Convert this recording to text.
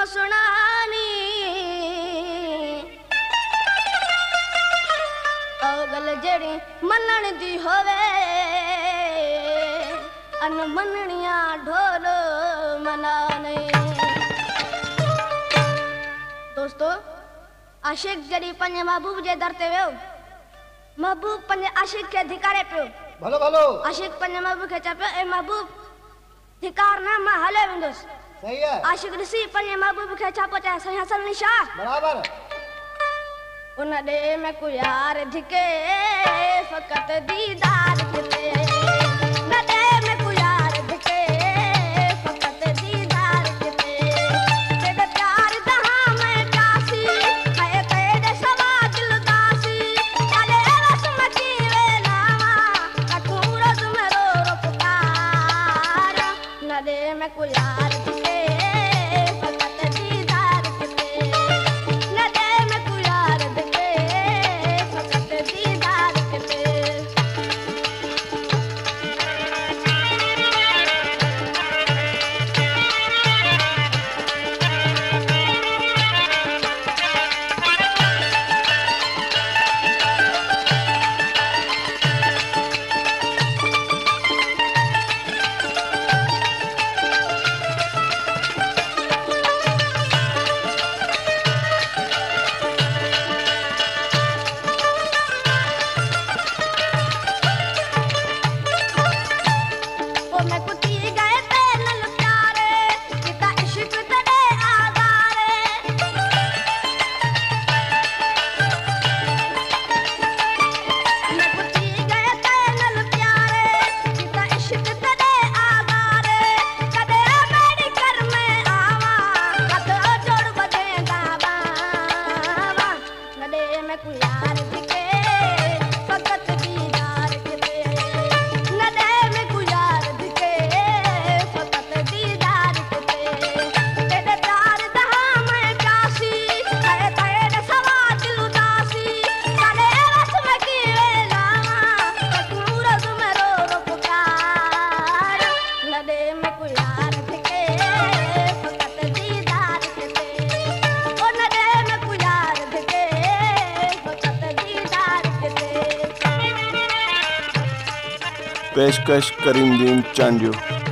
सुनानी गल जड़ी मनण दी होवे अन मनणिया ढोल मनाने। दोस्तों आशिक जड़ी पंजे महबूब जे दर ते वियो, महबूब पंजे आशिक के धिकारे पियो। भलो भलो आशिक पंजे महबूब के चपियो ए महबूब धिकार ना मां हले वेंदुस। सही है। आशिक ॾिसी पंजे महबूब के छापो चाहे सही हसन निशा बराबर। उन दे में को यार धिके फकत दीदार किते न दे में को यार धिके फकत दीदार किते तेरे प्यार दहा में प्यासी है तेरे सवा दिल दासी चले रस्म की वेलावा कठोर मेरो रुपकार न दे में को यार धिके फकत दीदार किते न दे में को यार पेशकश करीमदीन चांडियो।